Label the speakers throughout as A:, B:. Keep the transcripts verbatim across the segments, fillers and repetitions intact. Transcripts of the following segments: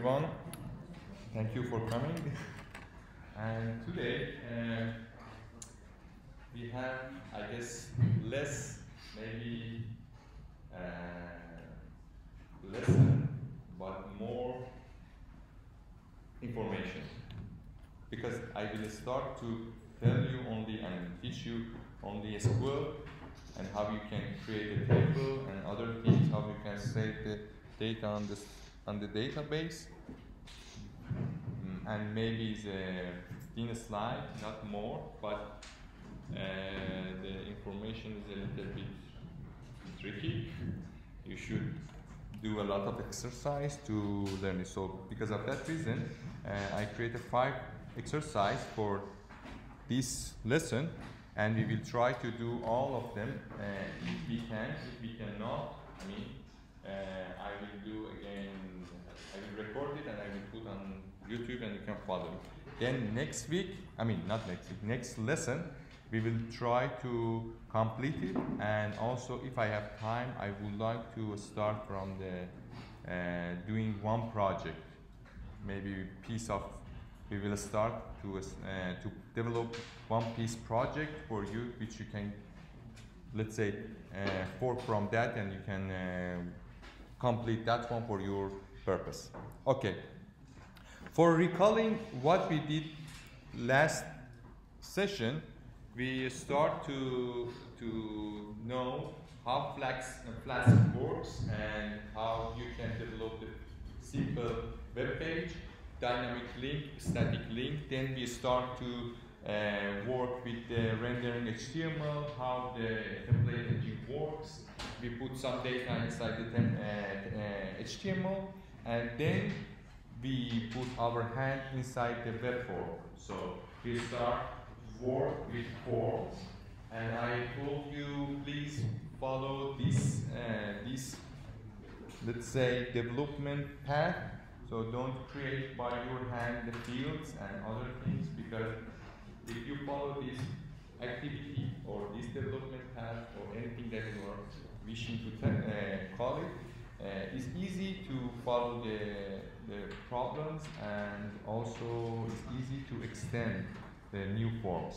A: everyone. Thank you for coming. And today uh, we have, I guess, less, maybe uh, lesson, but more information. Because I will start to tell you only and teach you only S Q L and how you can create a table and other things, how you can save the data on this on the database, mm, and maybe the thin slide, not more, but uh, the information is a little bit tricky. You should do a lot of exercise to learn it. So because of that reason, uh, I created five exercise for this lesson, and we will try to do all of them uh, if we can. If we cannot, I mean, uh, I will do again, I will record it and I will put on YouTube and you can follow it. Then next week, I mean not next week, next lesson, we will try to complete it, and also if I have time, I would like to start from the uh, doing one project, maybe piece of, we will start to, uh, to develop one piece project for you, which you can, let's say, uh, fork from that and you can uh, complete that one for your purpose. Okay. For recalling what we did last session, we start to, to know how Flask, uh, Flask works and how you can develop the simple web page, dynamic link, static link. Then we start to uh, work with the rendering H T M L, how the template engine works. We put some data inside the tem uh, uh, H T M L, and then we put our hand inside the web form. So we start work with forms, and I told you please follow this uh, this let's say development path. So don't create by your hand the fields and other things, because if you follow this activity or this development path or anything that you are wishing to uh, call it, uh, it's easy to follow the, the problems, and also it's easy to extend the new forms.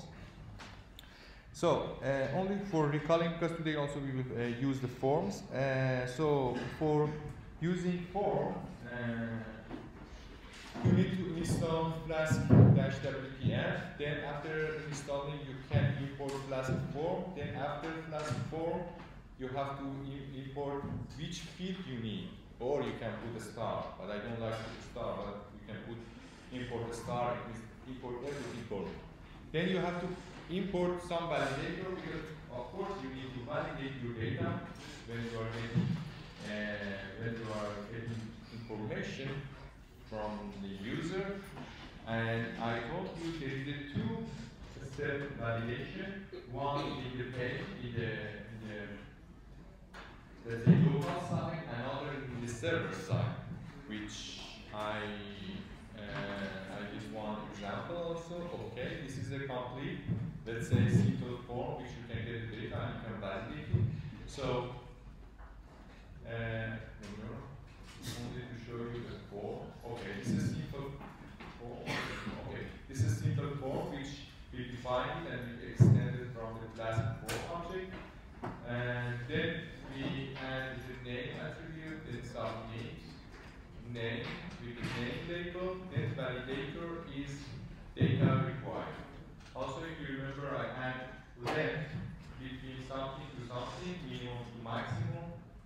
A: So uh, only for recalling, because today also we will uh, use the forms. Uh, so for using form, uh, you need to install Flask W T F. Then after installing, you can import Flask form. Then after Flask form, you have to import which field you need, or you can put a star. But I don't like to put a star, but you can put import a star and import everything for it. Then you have to import some validator, because of course you need to validate your data when you are getting uh, when you are getting information from the user. And I told you there is a two-step validation. One in the page, in the, in the let's say local side, another in the server side, which I uh, I did one example also. Okay, this is a complete, let's say, simple form which you can get the data and you can validate it. So uh, only to show you the form. Okay, this is simple form. Okay, this is simple form which we defined it and we extended from the Flask form object. And then we add the name attribute, then some names, name with the name label, then validator is data required. Also, if you remember, I add length between something to something, minimum to maximum.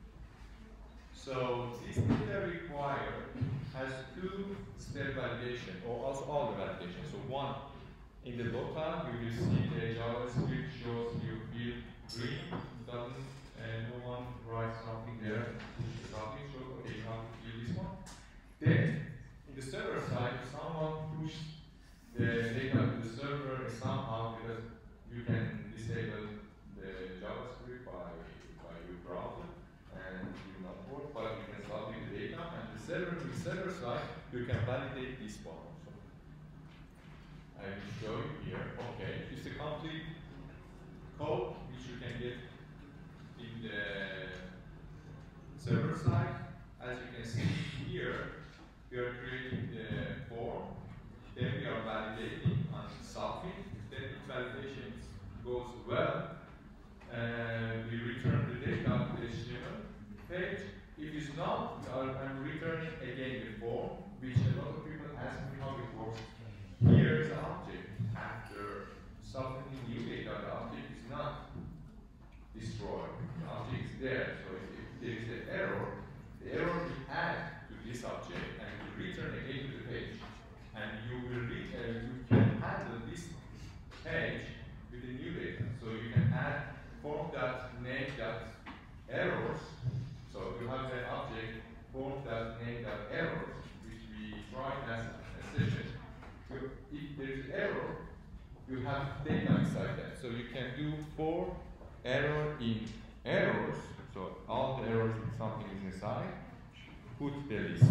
A: So this data required has two-step validation, or also all the validation. So one, in the local, you will see the JavaScript shows you field green, doesn't, and no one writes something there. Something shows, okay, you have to fill this one. Then, in the server side, someone pushes the data to the server somehow, because you can disable the JavaScript by, by your browser, and it will not work, but you can start with the data, and the server, the server side, you can validate this one also. I will show you here. Okay, it's a complete code which you can get in the server side. As you can see here, we are creating the form, then we are validating and submit, then if validation goes well, uh, we return the data to the H T M L page. If it's not, I'm returning again the form, which a lot of people ask me how it works. Here is the object. After submitting new data, the object is not destroyed. The object is there. So if there is an error, the error will add to this object and will return again to the page. And you will re uh, you can handle this page with the new data. So you can add form.name.errors. So you have the object form.name.errors, which we try as a session. So if there is error, you have data inside that. So you can do for error in errors. So all the errors if something is inside, put the list.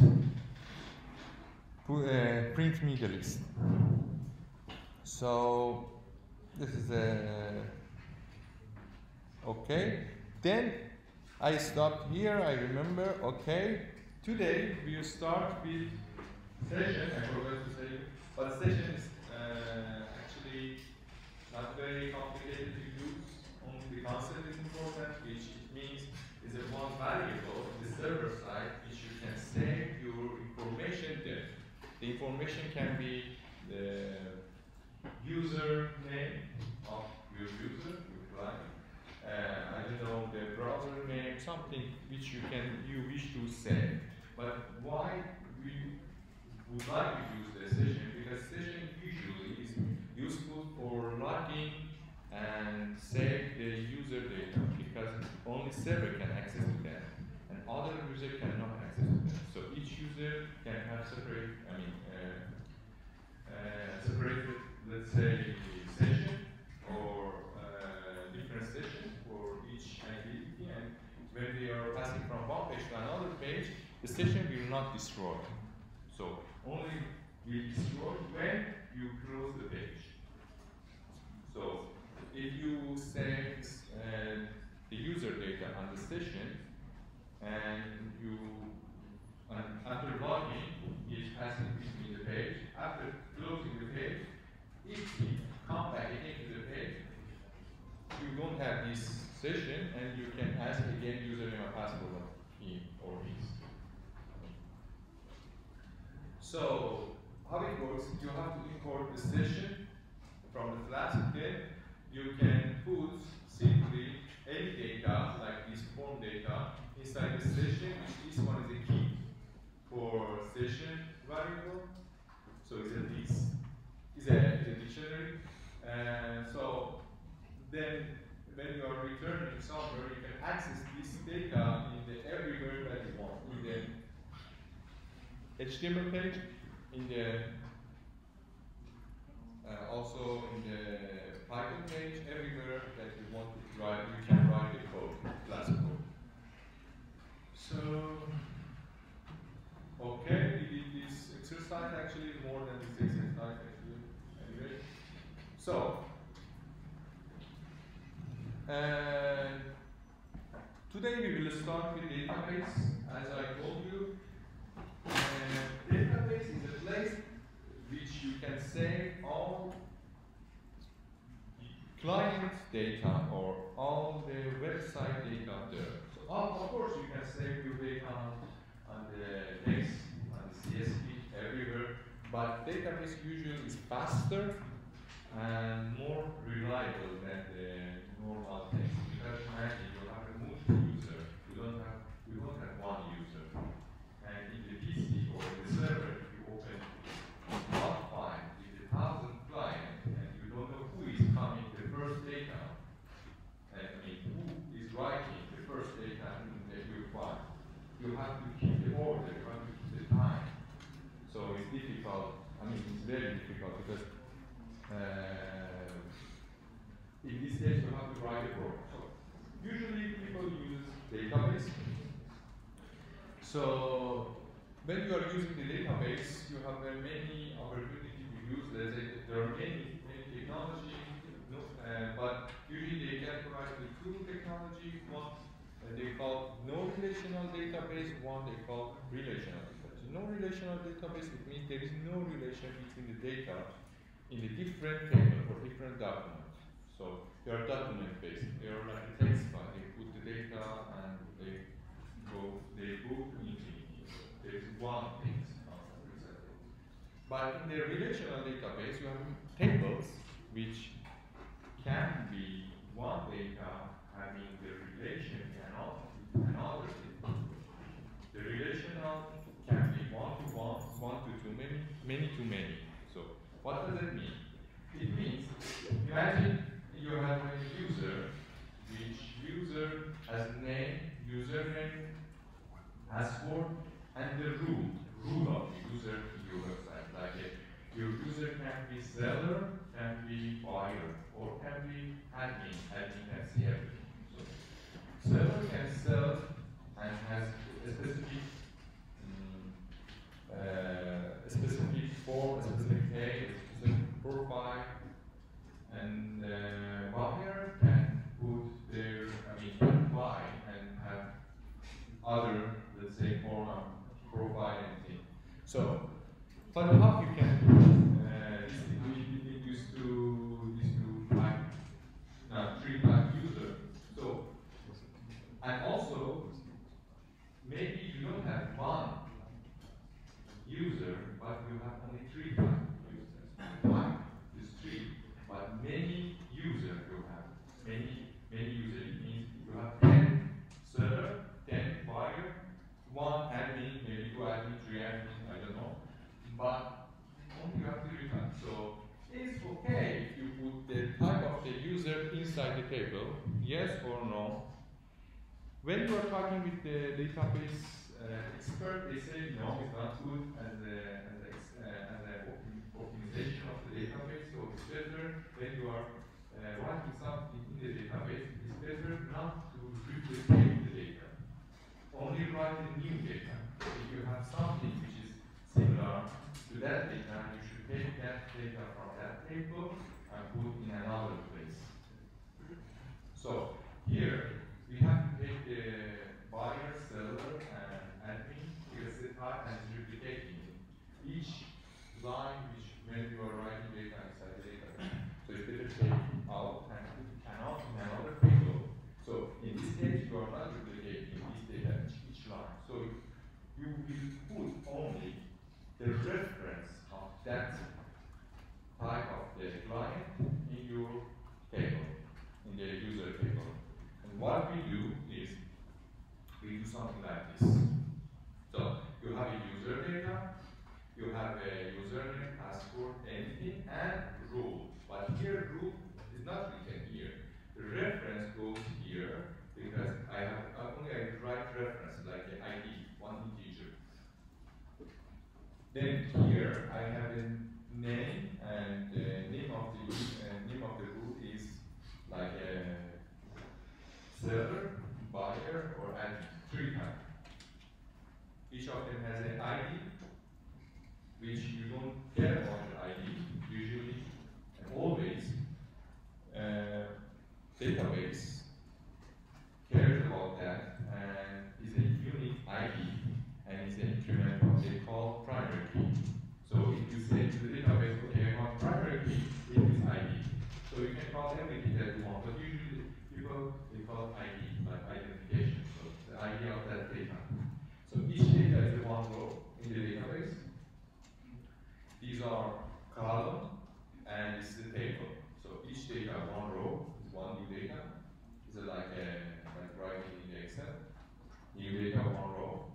A: Put, uh, print me the list. So this is a okay. Then I stop here. I remember. Okay. Today we will start with session. I forgot to say, but session is uh, actually not very complicated to use. Only the concept is important, which it means is a one variable on the server side which you can save your information there. The information can be the user name of your user, your client. Uh, I don't know, the browser name, something which you can you wish to save. But why we would like to use the session? Because session usually is useful for logging and save the user data, because only server can access to that, and other user cannot access to that. So each user can have separate, I mean, uh, uh, separated, let's say, session or uh, different sessions for each activity, and when we are passing from one page to another page, the session will not destroy. So only will destroy when you close the page. So if you save uh, the user data on the session, and you, and after logging, it passes between the page. After closing the page, if you come back again to the page, you don't have this session, and you can ask again username and password of him or his. So how it works? You have to import the session from the Flask. Then you can put simply any data, like this form data, inside the session, which this one is a key for session variable. So it's a list, it's a, it's a dictionary. And so then when you are returning somewhere, you can access this data in the everywhere that you want. In the H T M L page, in the uh, also in the Python page, everywhere that you want to write, you can write the code, Flask code. So, okay, we did this exercise actually more than this exercise actually. Anyway, so uh, today we will start with database. As I told you, uh, database is a place which you can save all client data or all the website data there. So of course you can save your data on the X, on the C S V, everywhere, but database usually is faster and more reliable than the normal things. Because imagine you have a multi-user, you don't have you don't have one user. And in the P C or the server, if you open one file with a thousand clients and you don't know who is coming the first data, and I mean who is writing the first data in the your file, you have to keep the order, you have to keep the time. So it's difficult, I mean it's very difficult because uh, in this case you have to write a program. So usually people use database. So when you are using the database, you have uh, many opportunities to use. Let's say there are many, many technology, no, uh, but usually they categorize the two technology. One uh, they call no relational database, one they call relational database. no relational database, it means there is no relation between the data in the different table or different documents. So they are document based. They are like a text file. They put the data and they go, they go to infinity. There is one thing. But in the relational database, you have tables which can be one data having the relation to another table. The relational can be one to one, one to too many, many to many. So what does it mean? It means, imagine you have a user, which user has name, username, password, and the rule, rule of the user in your website. Like a, your user can be seller, can be buyer, or can be admin. Admin can see everything. So seller can sell and has a specific, um, uh, a specific form, a specific page, a specific profile, and uh, buyer can put their, I mean, can buy and have other, let's say, form, profile, and thing. So, but how you can uh, distinguish between these two, these two type, now three type user. So, and also, maybe you don't have one user, but you have only three type users. Type is three, but many users you have. Many, many users. It means you have ten seller, ten buyer, one admin, maybe two admin, three admin, I don't know. But only you have three types. So it's okay if you put the type of the user inside the table, yes or no. When you are talking with the database uh, expert, they say no, it's not good as a, as a, uh, as a optimization of the database. So it's better when you are uh, writing something in the database, it's better not to duplicate the data. Only write the new data. If you have something which is similar to that data, you should take that data from that table and put in another place. So here we have to take the buyer, seller, and admin, specify and duplicating each line which when you are writing data inside the database. So it's better to take out and put it out in another table. So in this case, you are not duplicating this data each line. So you will put only the reference of that type of the client in your table, in the user table. And what we do is we do something like this. So you have a user data, you have a username, password, anything, and rule. But here rule is not written here. The reference goes here because I have only a right reference like an I D, one integer. Then here I have a name, and the name of the uh, name of the rule is like a seller, buyer, or admin. Three types. Each of them has an I D, which you don't care about the I D usually and always. Uh, database cares about that and is a unique I D and is an incremental. They call primary key. So if you say to the database, okay, I want primary key, it is I D. So you can call everything that you want, but usually people they call I D, like identification. So the I D of that data. So each data is one row in the database. These are column and it's the table. So each data one row is one new data. Is it like a like writing in the Excel? New data one row.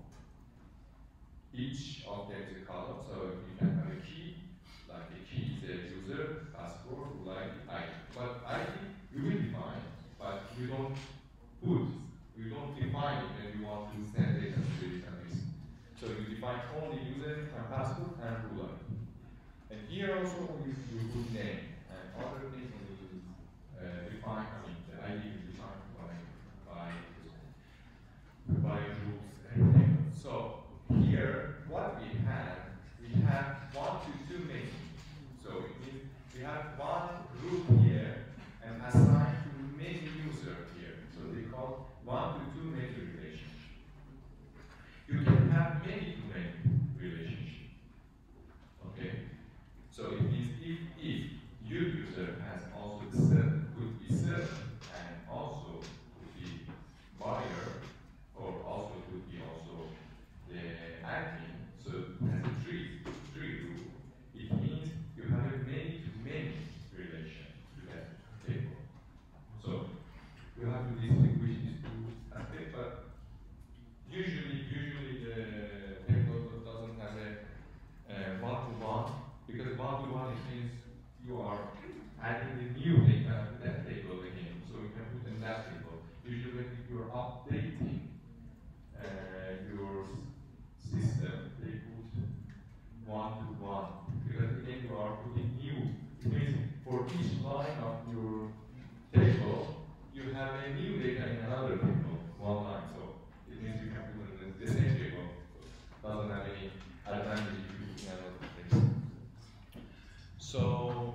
A: Each of them is a column, so you can have a key, like a key is a user, password, like I D. But I D you will define, but you don't put, you don't define it when you want to send data to the database. So you define only user and password and rule. And here also you, you put name and other things you uh, define, I mean the I D is defined by by by rules and tables. So here what we have, we have one to two many. So it means we have one group here and assigned to many users here. So they call one to two many relation. You can have many to many relation. one-to-one, it means you are adding the new data to that table again, so you can put in that table. Usually when you're updating uh, your system, they put one-to-one, because again you are putting new. It means for each line of your table, you have a new data in another table, one line. So it means you can put it in the same table. Doesn't have any advantage if you put in another table. So,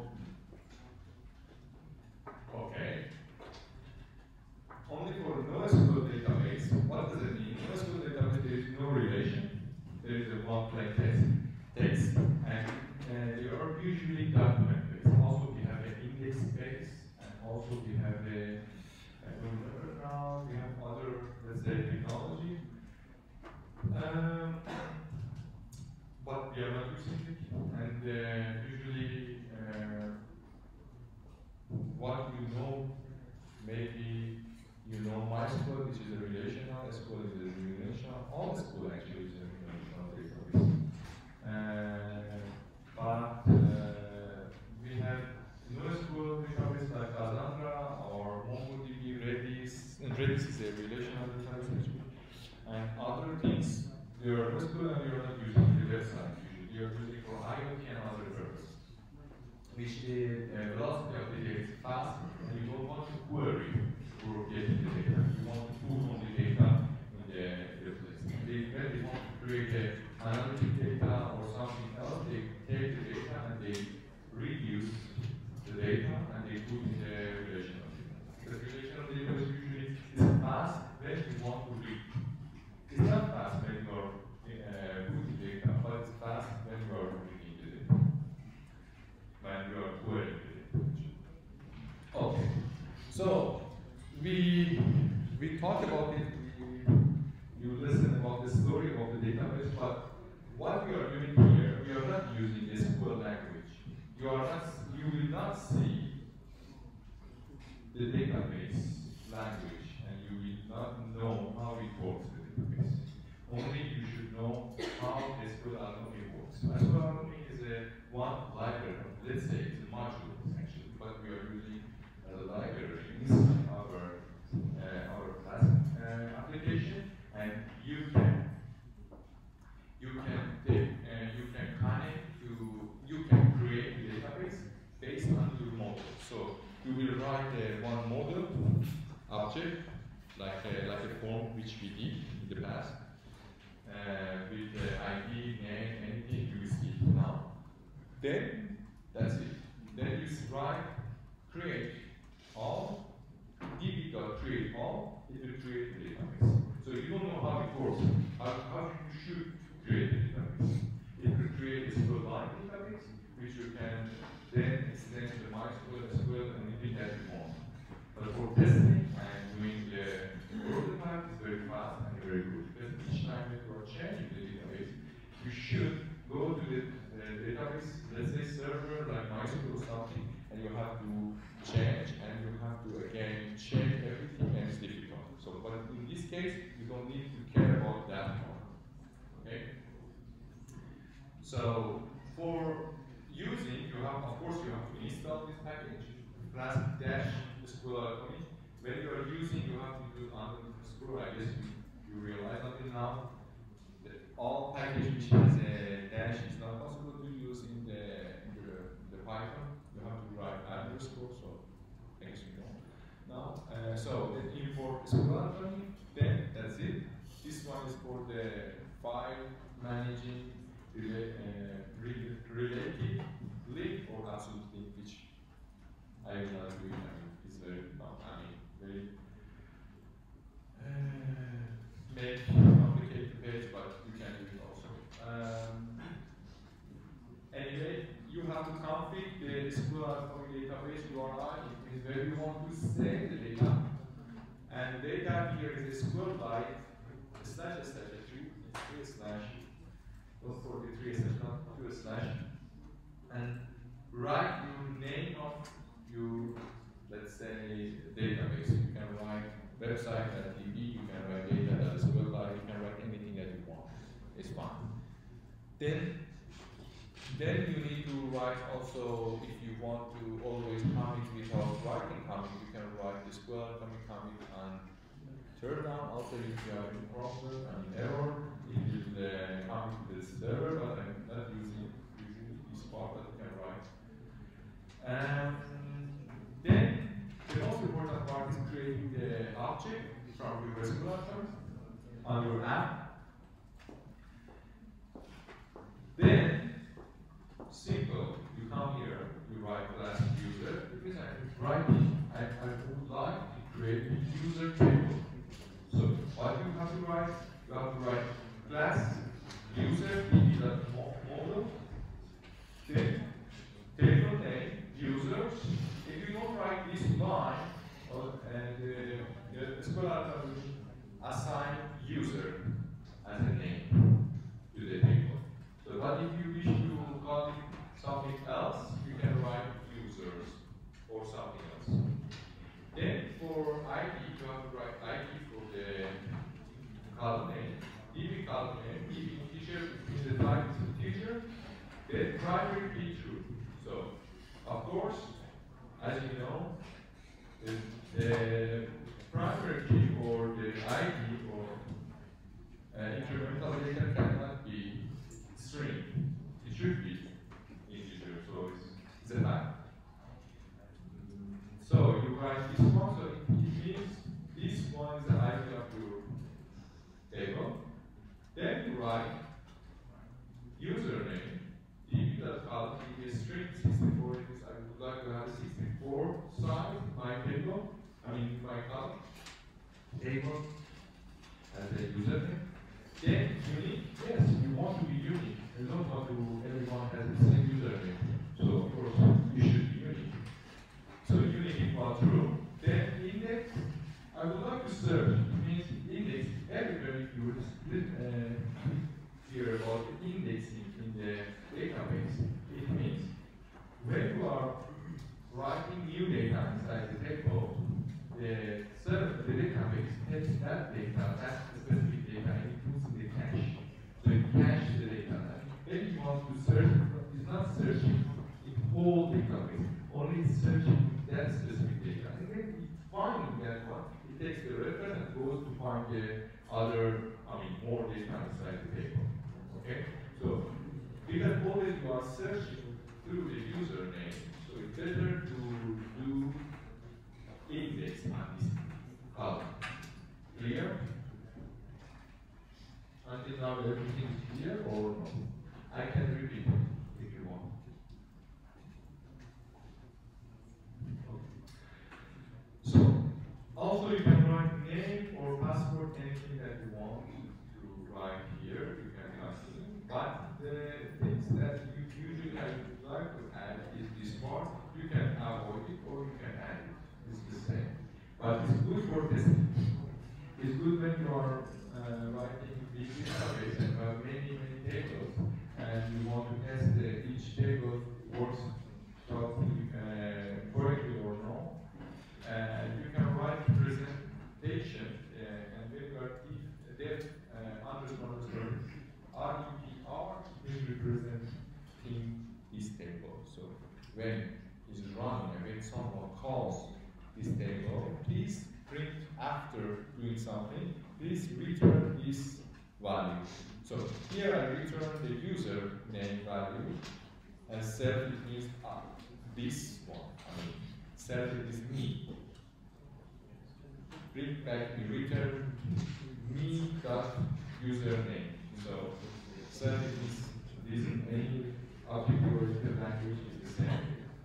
A: okay. Only for NoSQL database, what does it mean? NoSQL database, there is no relation. There is a one plain text, text and uh, they are usually document based. Also, we have an index base, and also we have a, I don't remember now, we have other, let's say, technology. Um, but we are not using it, and uh, usually uh, what you know, maybe you know MySQL, which is a relational, S Q L is a relational, all SQL actually is a relational database. Uh, but uh, we have NoSQL database like Cassandra or MongoDB, Redis, and Redis is a relational database actually. And other things, they are NoSQL and we are not using the website usually. We are using for IoT and other purposes. Which the uh, velocity of the data is fast, and you don't want to query for getting the data. You want to pull from the data in the, the place. They, when they want to create a analytic data or something else, they take the data and they reduce the data and they put in the relational data. The relational data is usually is fast when you want to read. It's not fast when you are uh, putting data, but it's fast when you are reading the data. When you are querying the data. Okay. So we we talked about it. We, you listen about the story of the database, but what we are doing here, we are not using a S Q L language. You are not. You will not see the database language, and you will not know how it works. Only you should know how SqlAlchemy works. SqlAlchemy is a one library. Let's say it's a module actually, but we are using as a library inside our uh, our Flask uh, application, and you can you can take uh, you can connect to you can create a database based on your model. So you will write uh, one model object like a, like a form which we did in the past. Uh, with the I D, name, anything you will see now. Then, that's it. Then you write create all, db.create all, it will create the database. So you don't know how it works, how, how you should create the database. It will create a SqlAlchemy database, which you can then extend to the MySQL, S Q L, anything that you want. But for testing and doing the prototype, it's very fast and very good. Because each time that you are changing the database, you should go to the uh, database, let's say server like MySQL or something, and you have to change and you have to again change everything, and it's difficult. So, but in this case, you don't need to care about that part. Okay? So, for using, you have, of course, you have to install this package, Flask dash SqlAlchemy. When you are using, you have to do under scroll. I guess you, you realize until now that all package which has a dash is not possible to use in the in the, the Python. You have to write underscore. So I guess you know. Now, uh, so then import SqlAlchemy. Then that's it. This one is for the file managing rela uh, re relatively or absolutely, which I will not do. I mean, it's very, well, I mean, very uh, make complicated page, but you can do it also. Um, anyway, you have to config the SqlAlchemy database U R I. It means where you want to save the data, and the data here is a SQLite slash slash three, three slash. Don't forget three slash, not two slash, and write your name of your, let's say, database. You can write website.db, you can write data.sqlite, you can write anything that you want. It's fine. Then Then you need to write also, if you want to always commit without writing commit, you can write the SqlAlchemy commit and turn down. Also, if you have a problem, an error, it will uh, commit to the server, but I'm not using usually this part that you can write. And then the most important part is creating the object from your SqlAlchemy on your app. Then, simple, you come here, you write Flask user, because I'm writing, I, I would like to create a user table. So, what you have to write? You have to write Flask user, model, then table name, users. If you don't write this line, uh, and uh, the SqlAlchemy will assign user as a name to the table. So, but if you wish to call it something else, you can write users or something else. Then for I D, you have to write I D for the column name, D B column name, D B integer, between the type is integer, then primary key true. So, of course, as you know, the, the primary key or the I D or uh, incremental data cannot be string. It should be integer, so it's, it's a fact. So you write this one, so it means this one is the I D of your table. Then you write username, db.column, db string sixty-four, because I would like to have a sixty-four size, my table, I mean my column, table as a username. Then unique, yes, you want to be unique. You don't want to, everyone has the same username. So of course, you should be unique. So unique equal true. Then index, I would like to search. It means index, everywhere if you uh, hear about indexing in the database, it means when you are writing new data inside the table, the server, the database takes that data, that specific data, and it puts in the cache. So it caches the data. Then you want to search, it's not searching in whole database, only searching that specific data. And then it's finding that one, it takes the reference and goes to find the other, I mean, more data inside the table. Okay? So, because always you are searching through the username, so it's better to do index on this column. Clear? Until now everything is clear or no? I can repeat it if you want. Okay. So, also you can write name or password, anything that you want to write here, you can continue. But the things that you usually I would like to add is this part. You can avoid it or you can add it. It's the same. But it's good for testing. It's good when you are uh, writing big database and have many, many tables, and you want to test uh, each table works properly, uh, correctly or no. And you can write presentation, uh, and when you are def uh, underscore underscore R E P R, it will represent in this table. So when it's running and when someone calls this table, please print after doing something, please return this value. So here I return the user name value, and self it means uh, this one. I mean, self it is me. Print back the return me dot username. So self it is this any object-oriented language is the same.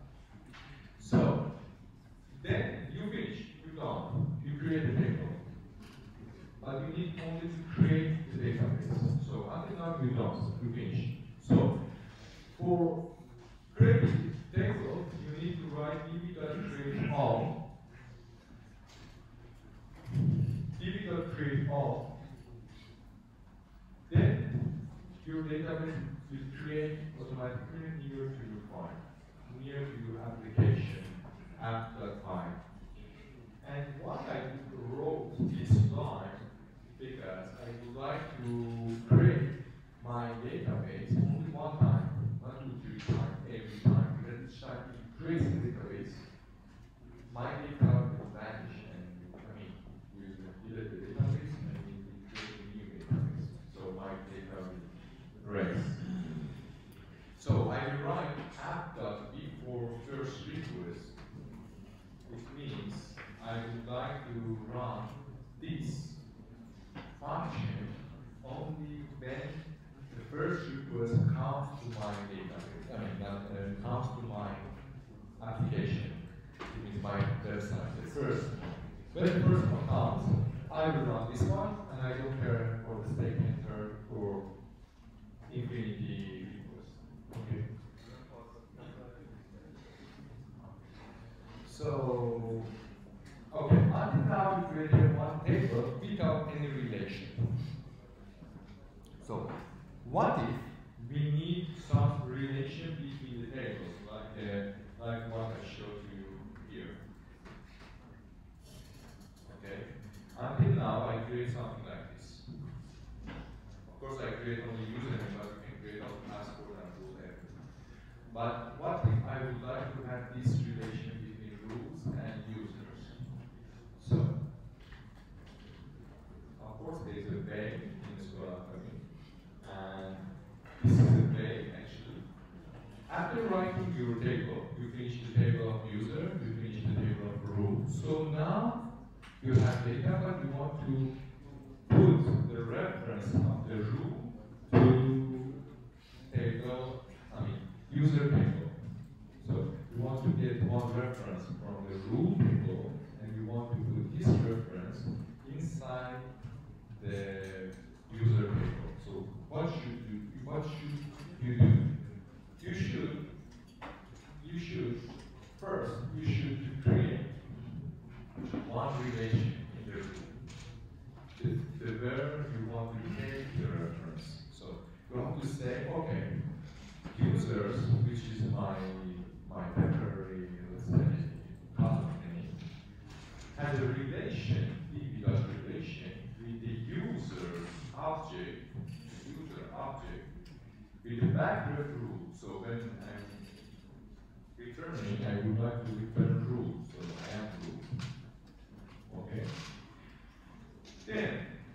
A: So then you finish, you done, you create a table. But you need only to create the database. So until now you done, you finish. So for creating the table, you need to write db.create all. db.create all. Then your database will create automatically near to your file, near to your application app.file. And why I wrote this line, because I would like to create my database only one time, not two, creates a database, my data will vanish and I mean, we will delete the database and we will create a new database. So my data will rest. So I will write app.b for first request, which means I would like to run this function only when the first request comes to my database. I mean, that uh, comes to my application. It means my website. The first one. When the first one comes, I will run this one, and I don't care for the second, third, or infinity request. Okay. So, okay, until now we created one table without any relation. So, what if we need some relation between the tables, like uh, like what I showed you here? Okay. Until now, I create something like this. Of course, I create only username, but you can create also password and rule everything. But what if I would like to have this relation between rules and users? So, of course, there is a way in SqlAlchemy. And this is the way, actually. After writing your table, you finish the table of user, you finish the table of rule. So now you have data, but you want to put the reference of the rule to table, I mean, user table. So you want to get one reference from the rule table, and you want to put this reference inside the user table. So what should you what should you do? You should you should first you should create one relation in the rule. The, the where you want to take the reference. So you have to say, okay, users, which is my my temporary, let's say, column name, has a relation, without relation, with the user object, user object, with the backref rule. So when I'm returning, I would like to return rule. So I am rule. Okay. Then,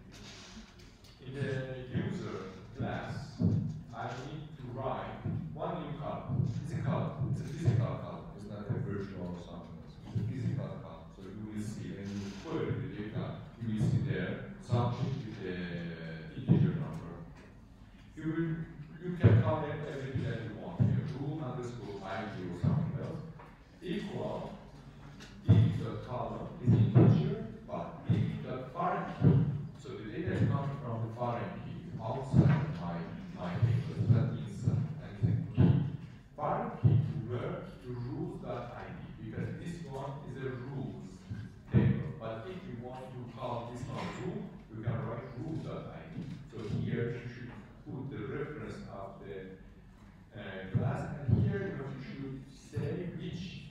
A: in the user class, I need to write one new column. It's a column. It's a physical column. It's not a virtual or something else. It's a physical column. So you will see when you query the data, you will see there something with the integer number. You will you can comment everything that you want here. Rule underscore I D or something else. Equal if the column is integer, but if the foreign key. So the data is coming from the foreign key outside my my table, not inside. And the key. Foreign key to where to rules.id, because this one is a rules table. But if you want to call this one rule, you can write rules.id. So here you should put the reference of the uh, class, and here you should say which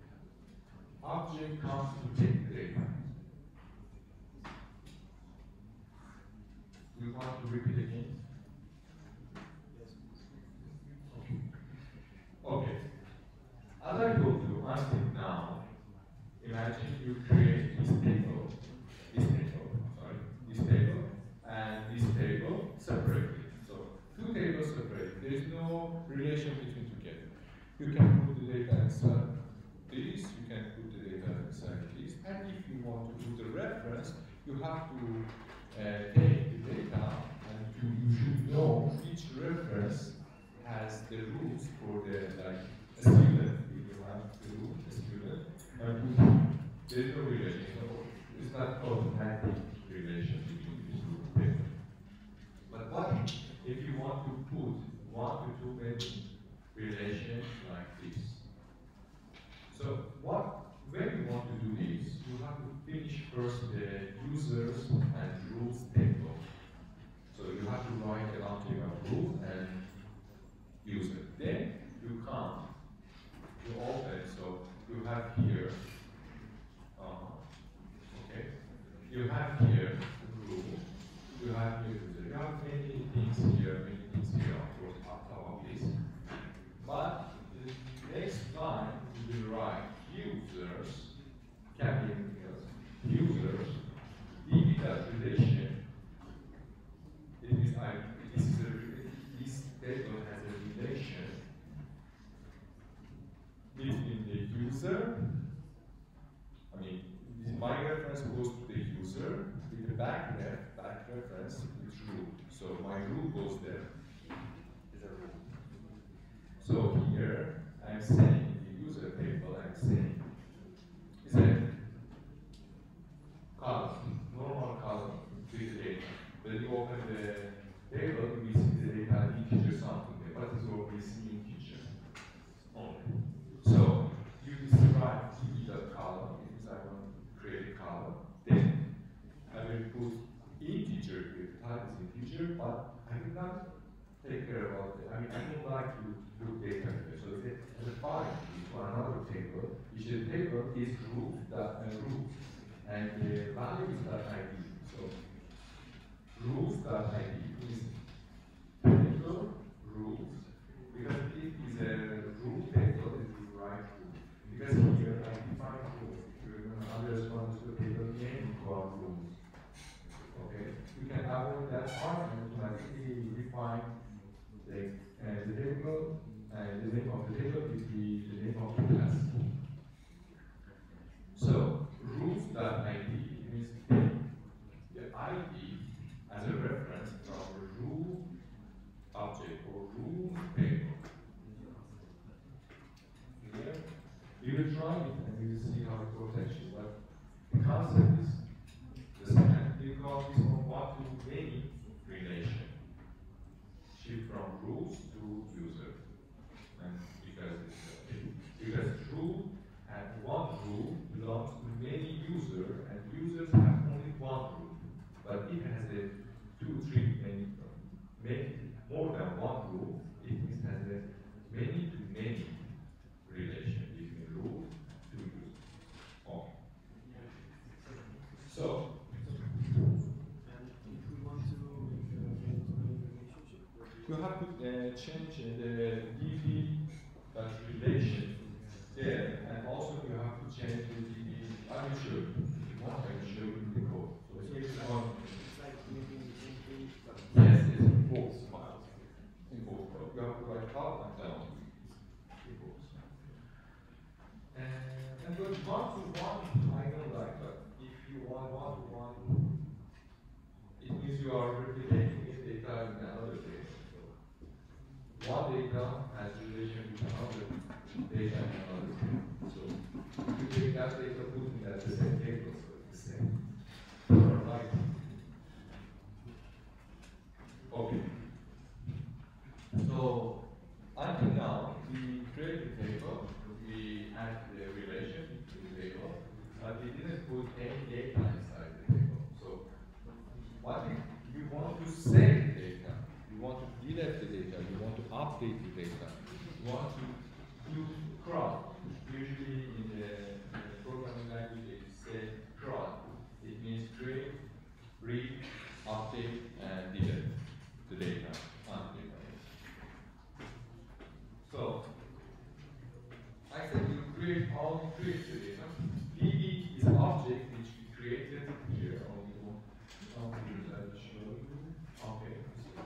A: object comes to take the data. Do you want to repeat again? Yes. Okay. Okay. As I told you, until now, imagine you create this table, this table, sorry, this table, and this table separately. So two tables separate. There is no relation between together. You can put the data inside this, you can put the data inside this, and if you want to put the reference, you have to uh, take the data, and you, you should know which reference has the rules for the like a student. If you have the rule, a student, and there is no relation. So it's not automatic relation between these two tables. But what if you want to put one to two many relations like this? So what when you want to do this, you have to finish first the users and rules table. So you have to write a launching of rules and user. Then you come, you open, so you have here, uh, okay, you have here the rule, you have here user, you have many things here, many things here, of course, on top of this. But the next line, you will user, I mean, this my reference goes to the user with the back ref, back reference with root. So my root goes there. Is a root. So here I'm saying the user table, I'm saying is a column, normal column with the data. When you open the table, we see the data integer something there. What is your basic integer? Only. So you describe the column, because I want to create a column. Then I will put integer here, type is integer, but I will not take care about it. I mean, I don't like to look data here. So if it has a file to another table, which the table is root, that uh, root, and the value is that I D. So root.id is table root, because it is a root table, it is right root. Because here I define root. If you remember, others want to table name equal root. Okay? You can avoid that part and automatically define the, uh, the table, and the name of the table is the, the name of the class. So root.id means the I D as a reference to our root object or root table. Here, we will try it and we will see how it goes actually, but the concept is the same. We call this from one to many relation. Shift from roots to user. And because it's uh, because root and one root belongs to many users, and users have only one root. But if it has a two, three, many, many more than one root, it means it has a many to many relation between root to user. Okay. So, you have to uh, change uh, the D B that relation there, and also you have to change the D B. I will show you. If you want, I will show you the code. So here's one. Yes, it's in both files. In both files. You have to write up and down. In both. And, and with one to one, I don't like that. If you want one to one, it means you are replicating this data in another data. So one data has relation with another data in another table. So if you take that data, put it at the same table, so it's the same. Right. Okay. So until now, we create the table, we add the relation to the table, but we didn't put any data inside the table. So what if you want to save the data, you want to delete the data, you want to update the data, you want to do cron. Usually in the, in the programming language it says cron. It means create, read, update, and delete the data on the database. So I said you create all you create the data. D B is an object which we created here. Only one. Okay, I'll show you. Okay.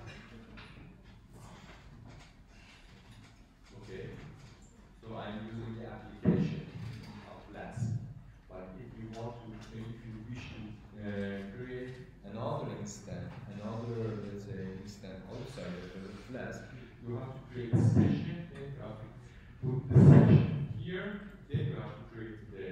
A: Okay. So I'm using the application of Flask. But if you want to, if you wish to uh, create another instance, another, let's say, instance outside of the Flask, you have to create a session, then you have to put the session here, then you have to create the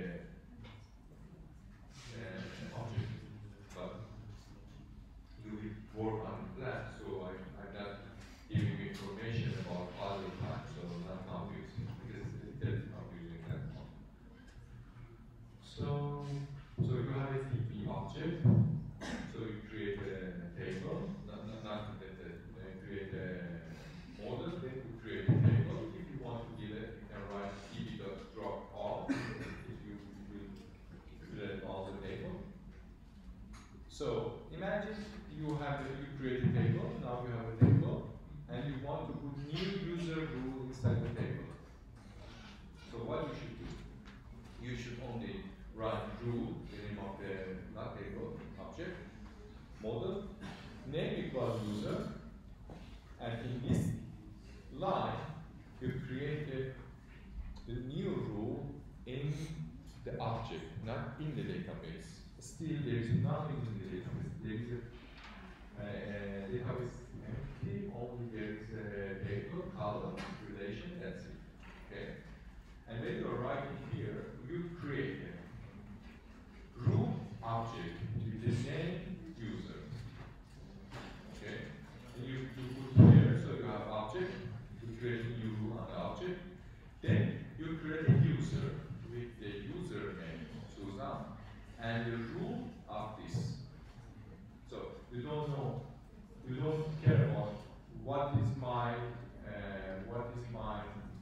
A: in the object, not in the database. Still, there is nothing in the database. There is a uh, uh, database empty, only there is a table, column, relation, that's it. Okay? And when you are writing here, you create a root object with the name user. Okay? And you, you put here, so you have object, you create a new root on the object. Then you create a user with the user name, Susan, and the root of this. So you don't know, you don't care about what is my, uh, what is my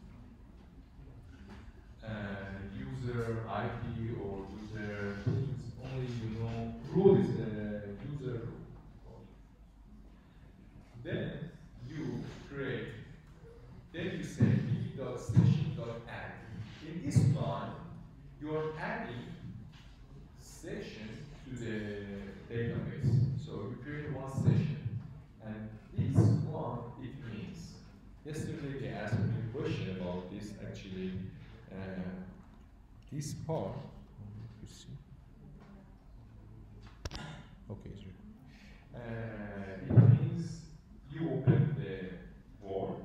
A: uh, user I P or user things. Only you know root is the user root. Then you create. Then you say b.session.add. In this line, you are adding session to the database. So you create one session. And this one, it means, yesterday they asked me a question about this actually. Uh, this part, you see. Okay, sure. Uh, it means you open the form.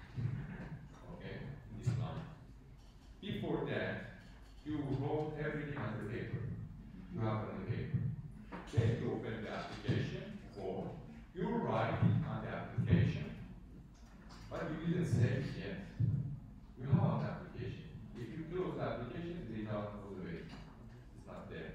A: Before that, you wrote everything on the paper. You have on the paper. Then you open the application form. You write it on the application, but you didn't save it yet. You have an application. If you close the application, the data goes away. It's not there.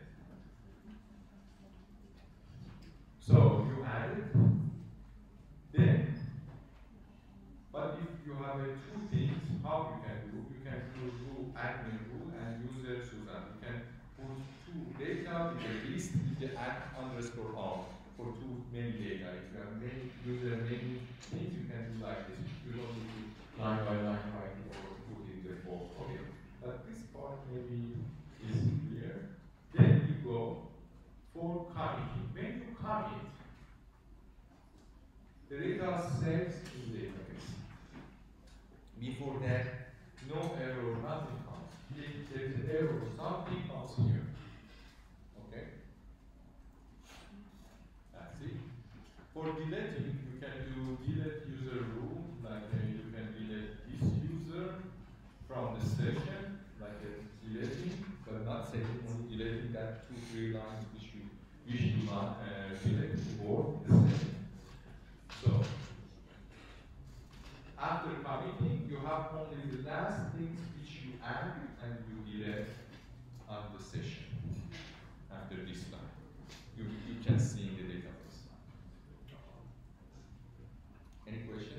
A: So you add it. Then, but if you have uh, two things, how you can do? You can do admin rule and user Susan. You can put two data with a list with the add underscore on for two many data. If you have many user many things, you can do like this. You don't need to line by line write or put in the form. Okay. But this part maybe is clear. Then you go for committing. When you commit, the data saves in the database. Before that, no error, nothing comes. If there is an error, something comes here. Okay? That's it. For deleting, you can do delete user rule, like uh, you can delete this user from the session, like uh, deleting, but not saving, only deleting that two, three lines which you wish to not uh, delete for the session. So, after committing, you have only the last things which you add and you delete on the session after this line. You, you can see in the database. Any question?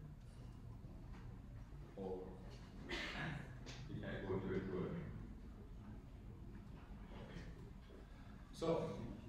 A: Or you can go to a query. Okay. So,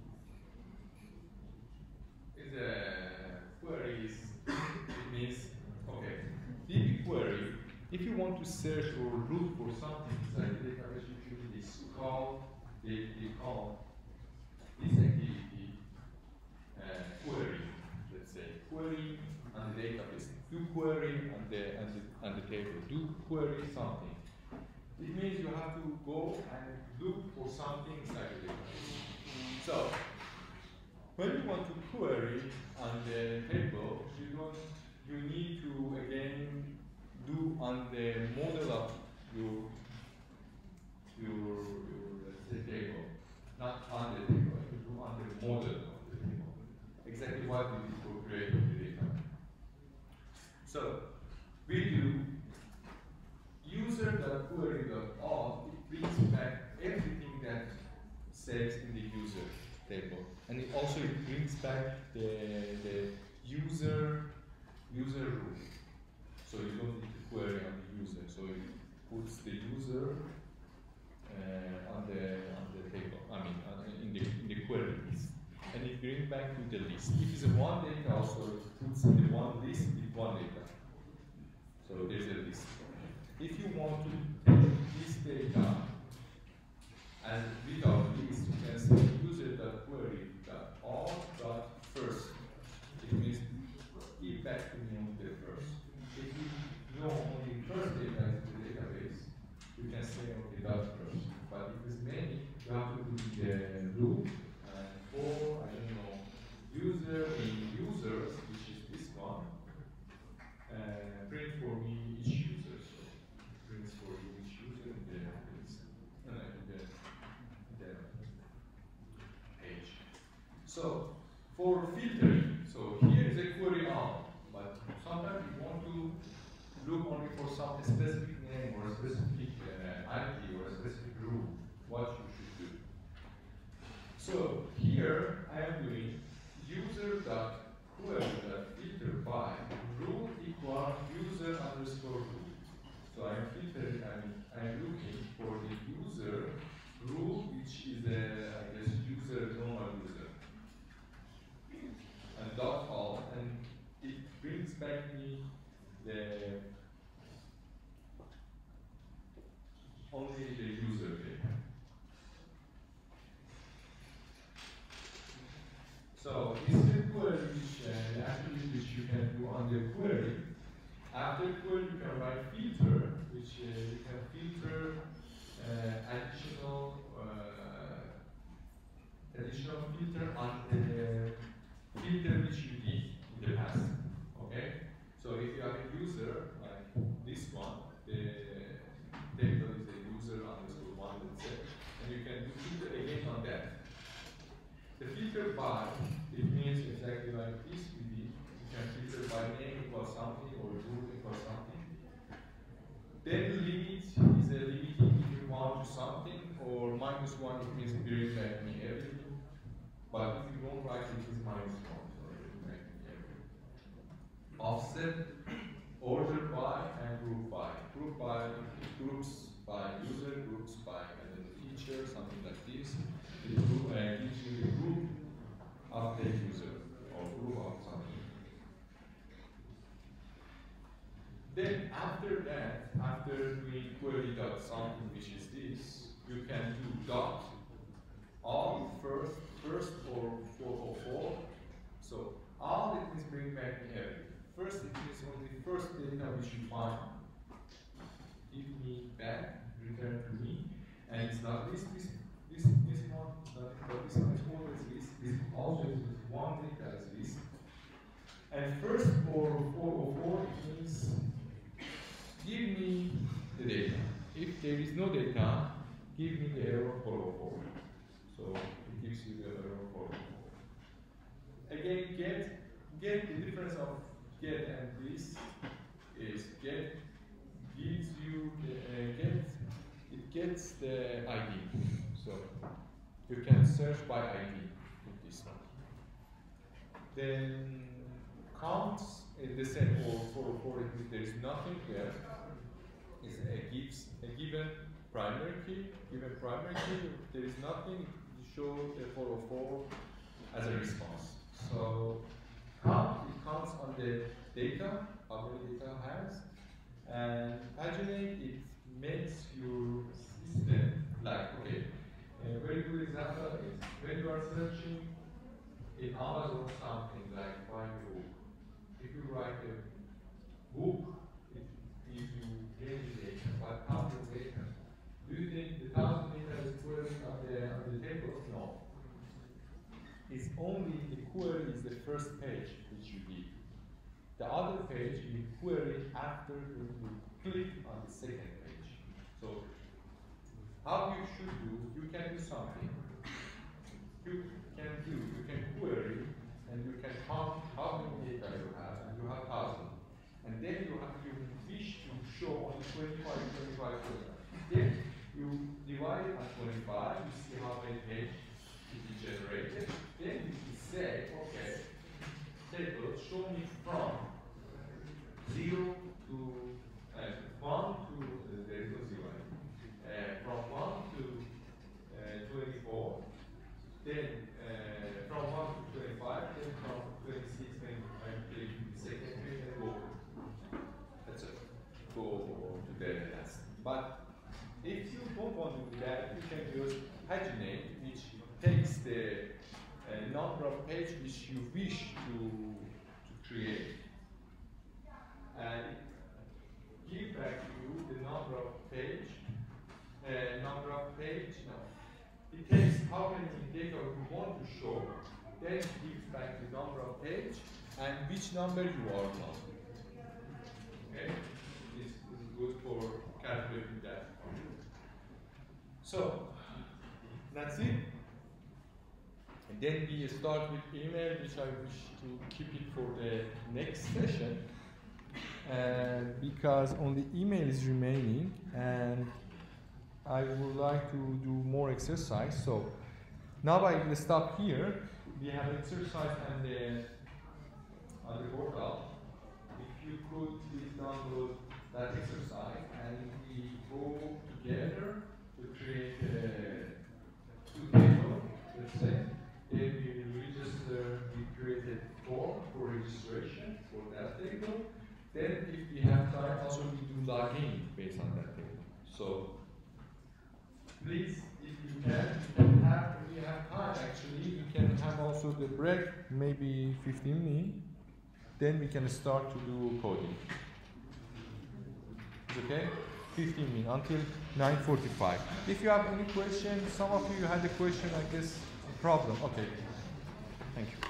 A: is a query is, it means D B query, if you want to search or root for something inside the database, you should this call, they, they call this activity uh, query, let's say, query on the database. Do query on the, on the, on the table. Do query something. It means you have to go and look for something inside the database. So, when you want to query on the table, you don't you need to again do on the model of your your, your let's say table, not on the table. You do on the model of the table. Exactly what we did for creating the data. So we do user.query.all. It brings back everything that saves in the user table, and it also it brings back the the user. User rule. So you don't need to query on the user. So it puts the user uh, on the on the table. I mean, uh, in the in the query list, and it brings back to the list. If it's a one data, also it puts in the one list with one data. So there's a list. If you want to take this data and without list, you can say user.query.all.first. It means give back to me on the first. If you know only first data is the database, you can say okay, dot first. only the user data. So this is the query which uh, the attribute which you can do on the query. After query, you can write filter, which uh, you can filter uh, additional uh, additional filter on the filter which you did in the past. Okay. So if you have a user like this one, the table is a user underscore one, let's say, and you can do filter again on that. The filter by, it means exactly like this we did. You can filter by name equals something or group equals something. Then limit is a limiting if you want to something, or minus one it means bring back me everything. But if you don't write it, it is minus one, so it will make me everything. Offset, order by, and group by. Group by, groups by user, groups by and then feature, something like this. The group uh, gives you the group of the user or group of something. Then after that, after doing query dot something, which is this, you can do dot all first, first or four or four. So all it means bring back me everything. First it means only first data which you find. Give me back, return to me, and it's not this this this this one, not but this one is always this, this always is one data as this. And first for four or four it means give me the data. If there is no data, give me the error four oh four. So it gives you the error four oh four. Again, get get the difference of get and this is get gives you the uh, get it gets the I D. So you can search by I D with this one. Then counts in the same or four oh four if there is nothing there. Is a gives a given primary key, given primary key, if there is nothing, you show the four oh four as a response. So count, it counts on the data, how many data has, and paginate, it makes your system like, okay, a very good example is when you are searching in Amazon something like find a book. If you write a book, it gives you any data, but thousand data. Do you think the thousand data is query on the on the table? No. It's only the query is the first page which you did. The other page you query after you click on the second page. So how you should do, you can do something. You can do, you can query and you can count how many data you have, and you have thousand. And then you have you wish to show only twenty-five, twenty-five, twenty-five. Then you divide it by twenty-five, you see how many pages it is generated. Then you say, okay, table show me from zero to uh, one to uh, there is no zero. Uh, from one to uh, twenty-four, then uh, from one to twenty-five, then from twenty-six, then I click the second page and go. That's it. Go to the last. But if you don't want to do that, you can use paginate, which takes the uh, number of pages which you wish to, to create, and give back to you the number of page, uh, number of page. No, it takes how many data you want to show, then it gives back the number of page and which number you are on. Okay, this is good for calculating that. So that's it. And then we start with email, which I wish to keep it for the next session. And because only email is remaining, and I would like to do more exercise. So now I will stop here. We have exercise on the on the portal. If you could please download that exercise, and we go together to create a two table, let's say. Then we will register, we created form for registration for that table. Then if we have time, also we do login based on that table. So please, if you can, you can have, if you have time actually, you can have also the break, maybe fifteen minutes. Then we can start to do coding. Is okay? fifteen minutes until nine forty-five. If you have any question, some of you had a question, I guess, a problem. Okay. Thank you.